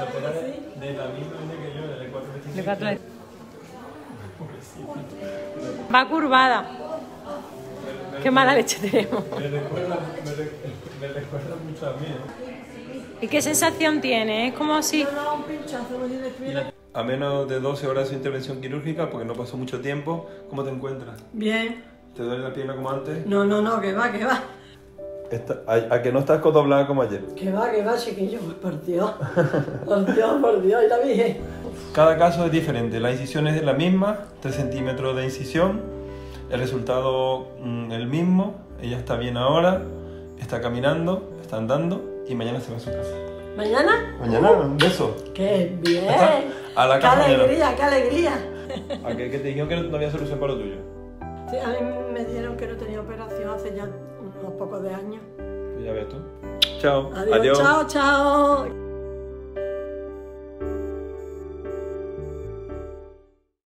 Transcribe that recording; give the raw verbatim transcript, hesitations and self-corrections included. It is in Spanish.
Sotera de, de la misma línea que yo, de cuatro veinticinco. Va curvada. Qué mala leche tenemos. Me recuerda, me, re, me recuerda mucho a mí, ¿eh? ¿Y qué sensación tiene? Es como si... A menos de doce horas de intervención quirúrgica, porque no pasó mucho tiempo, ¿cómo te encuentras? Bien. ¿Te duele la pierna como antes? No, no, no, que va, que va. Está, a, a que no estás codoblada como ayer. Que va, que va, chiquillo. Por Dios. Por Dios, por Dios, y la Virgen. Cada caso es diferente. La incisión es la misma, tres centímetros de incisión. El resultado mm, el mismo. Ella está bien ahora, está caminando, está andando y mañana se va a su casa. ¿Mañana? Mañana, un beso. ¡Qué bien! A la ¡Qué casa alegría, mañana. qué alegría! ¿A que, que te dijeron que no había solución para lo tuyo? Sí, a mí me dijeron que no tenía operación hace ya unos pocos de años. Pues ya ves tú. Chao. Adiós, Adiós. Chao, chao.